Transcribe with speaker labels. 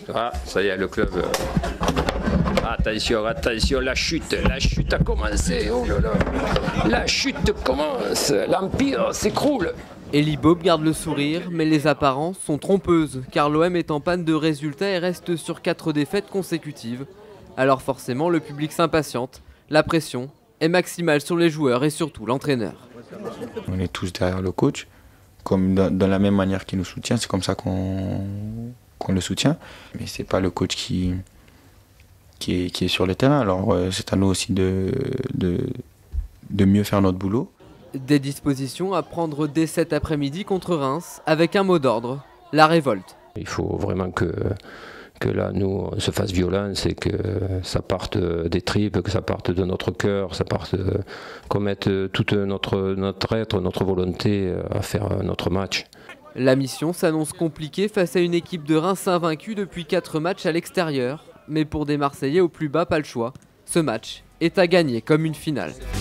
Speaker 1: Ah, ça y est, le club. Attention, attention, la chute a commencé. Oh là là. La chute commence, l'Empire s'écroule.
Speaker 2: Elie Bob garde le sourire, mais les apparences sont trompeuses, car l'OM est en panne de résultats et reste sur 4 défaites consécutives. Alors forcément, le public s'impatiente, la pression est maximale sur les joueurs et surtout l'entraîneur.
Speaker 3: On est tous derrière le coach, comme de la même manière qu'il nous soutient, c'est comme ça qu'on le soutient. Mais c'est pas le coach qui est sur le terrain, alors c'est à nous aussi de mieux faire notre boulot.
Speaker 2: Des dispositions à prendre dès cet après-midi contre Reims, avec un mot d'ordre, la révolte.
Speaker 1: Il faut vraiment que là, nous, on se fasse violence et que ça parte des tripes, que ça parte de notre cœur, qu'on mette toute notre être, notre volonté à faire notre match.
Speaker 2: La mission s'annonce compliquée face à une équipe de Reims invaincue depuis 4 matchs à l'extérieur. Mais pour des Marseillais au plus bas, pas le choix. Ce match est à gagner comme une finale.